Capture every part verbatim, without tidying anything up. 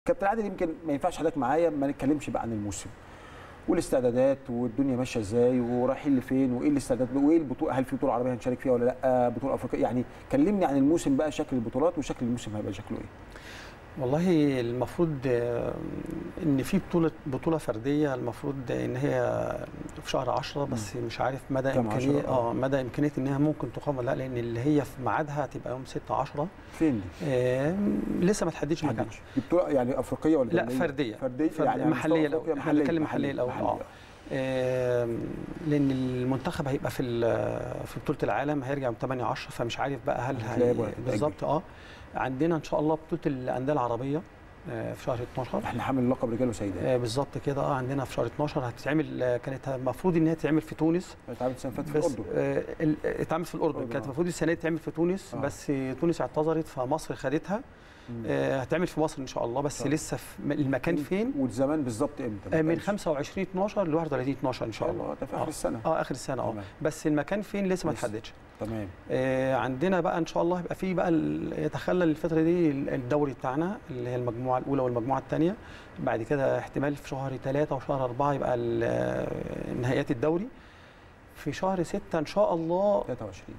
كابتن عادل، يمكن ما ينفعش حضرتك معايا ما نتكلمش بقى عن الموسم والاستعدادات والدنيا ماشيه ازاي ورايحين لفين وايه الاستعدادات وايه البطوله، هل في بطوله عربيه هنشارك فيها ولا لا، بطوله افريقيه، يعني كلمني عن الموسم بقى، شكل البطولات وشكل الموسم هيبقى شكله ايه؟ والله المفروض ان في بطوله بطوله فرديه، المفروض ان هي في شهر عشرة، بس مش عارف مدى امكانيه اه مدى امكانيه انها ممكن تقام ولا لا، لان اللي هي في ميعادها هتبقى يوم ستة عشرة. فين دي؟ آه لسه ما تحددش مكانها. دي بطوله يعني افريقيه ولا لا فرديه؟ فرديه, فردية يعني محليه الاول. احنا بنتكلم محليه الاول. اه آه لان المنتخب هيبقى في في بطوله العالم، هيرجع يوم ثمانية عشرة، فمش عارف بقى هل هي بالظبط. اه عندنا ان شاء الله بطوله الانديه العربيه في شهر اتناشر. احنا حامل لقب رجال وسيدات. آه بالظبط كده. اه عندنا في شهر اتناشر هتتعمل، كانت المفروض ان هي تتعمل في تونس. اتعملت السنه اللي فاتت في الاردن. آه اتعملت في الاردن، كانت المفروض السنه دي تتعمل في تونس. آه. بس تونس اعتذرت فمصر خدتها. آه هتعمل في مصر ان شاء الله، بس طبعا. لسه في المكان فين والزمان بالظبط امتى؟ آه من خمسة وعشرين اتناشر ل واحد وثلاثين اتناشر ان شاء الله. ده في اخر السنه. اه اخر السنه. اه بس المكان فين لسه ما اتحددش. تمام. آه عندنا بقى ان شاء الله هيبقى في بقى يتخلل الفتره دي الدوري بتاعنا اللي هي المجموعه الاولى والمجموعه الثانيه. بعد كده احتمال في شهر ثلاثة وشهر أربعة يبقى نهائيات الدوري. في شهر ستة ان شاء الله ثلاثة وعشرين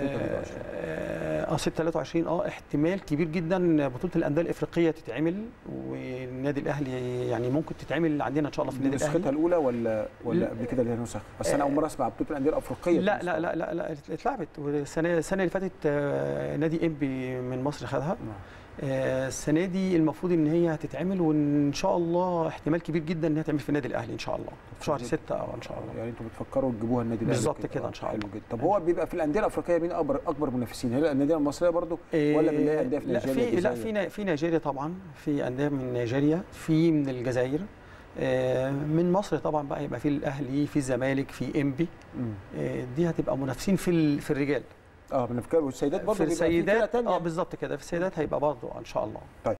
اه ستة ثلاثة وعشرين اه احتمال كبير جدا بطوله الانديه الافريقيه تتعمل، والنادي الاهلي يعني ممكن تتعمل عندنا ان شاء الله في النادي الاهلي. نسختها الاولى ولا ولا قبل كده ليها نسخ؟ بس انا اول مره اسمع بطوله الانديه الافريقيه. لا لا لا لا لا اتلعبت السنه السنه اللي فاتت. نادي امبي من مصر خدها. السنه دي المفروض ان هي هتتعمل، وان شاء الله احتمال كبير جدا ان هي تتعمل في النادي الاهلي ان شاء الله في شهر ستة او ان شاء الله. يعني انتوا بتفكروا تجيبوها النادي الاهلي بالظبط كده ان شاء الله. حلو جدا. طب هو بيبقى في الانديه الافريقيه مين اكبر اكبر منافسين؟ هل الانديه المصريه برضو ولا بنلاقي انديه في نيجيريا؟ لا في لا في في نيجيريا طبعا، في انديه من نيجيريا، في من الجزائر، من مصر طبعا بقى يبقى في الاهلي، في الزمالك، في انبي. دي هتبقى منافسين في في الرجال. اه بنفكر والسيدات برضه في السيدات. اه بالظبط كده، في السيدات هيبقى برضه ان شاء الله. طيب